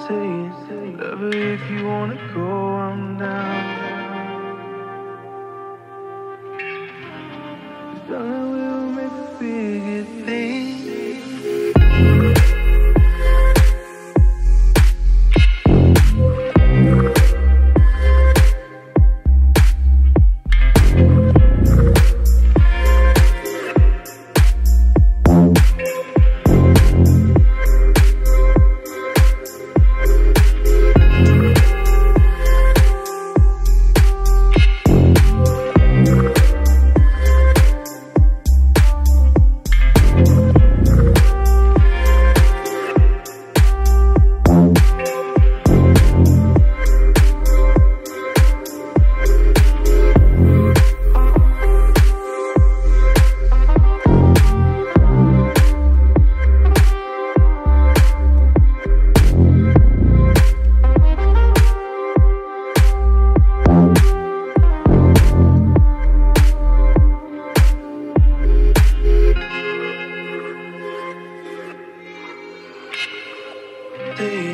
say it. Whatever, if you wanna go, I'm down. 'Cause darling, we'll make the biggest thing. Day